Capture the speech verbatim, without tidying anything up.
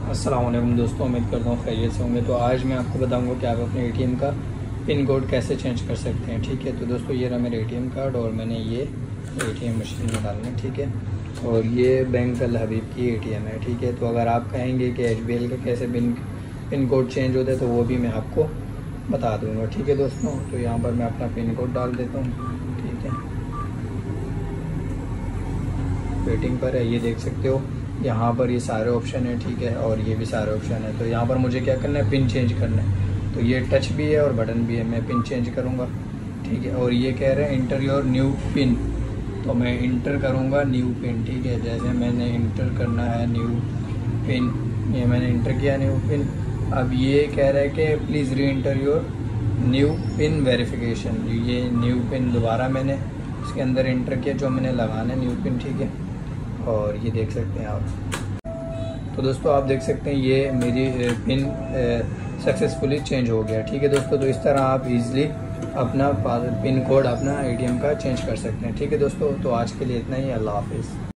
अस्सलाम वालेकुम दोस्तों, उम्मीद करता हूँ खैरियत से होंगे। तो आज मैं आपको बताऊंगा कि आप अपने एटीएम का पिन कोड कैसे चेंज कर सकते हैं। ठीक है, तो दोस्तों ये रहा मेरा एटीएम कार्ड और मैंने ये एटीएम मशीन में डालना है। ठीक है, और ये बैंक अल हबीब की एटीएम है। ठीक है, तो अगर आप कहेंगे कि एच बी एल का कैसे पिन पिन कोड चेंज होता है तो वो भी मैं आपको बता दूँगा। ठीक है दोस्तों, तो यहाँ पर मैं अपना पिन कोड डाल देता हूँ। ठीक है, वेटिंग पर है, ये देख सकते हो यहाँ पर ये सारे ऑप्शन है। ठीक है, और ये भी सारे ऑप्शन है। तो यहाँ पर मुझे क्या करना है, पिन चेंज करना है। तो ये टच भी है और बटन भी है, मैं पिन चेंज करूँगा। ठीक है, और ये कह रहे हैं इंटर योर न्यू पिन, तो मैं इंटर करूँगा न्यू पिन। ठीक है, जैसे मैंने इंटर करना है न्यू पिन, ये मैंने इंटर किया न्यू पिन। अब ये कह रहा है कि please re-enter your new PIN verification, ये न्यू पिन दोबारा मैंने इसके अंदर इंटर किया जो मैंने लगाना है न्यू पिन। ठीक है, और ये देख सकते हैं आप। तो दोस्तों आप देख सकते हैं ये मेरी पिन सक्सेसफुली चेंज हो गया। ठीक है दोस्तों, तो इस तरह आप इजीली अपना पिन कोड अपना एटीएम का चेंज कर सकते हैं। ठीक है दोस्तों, तो आज के लिए इतना ही। अल्लाह हाफिज़।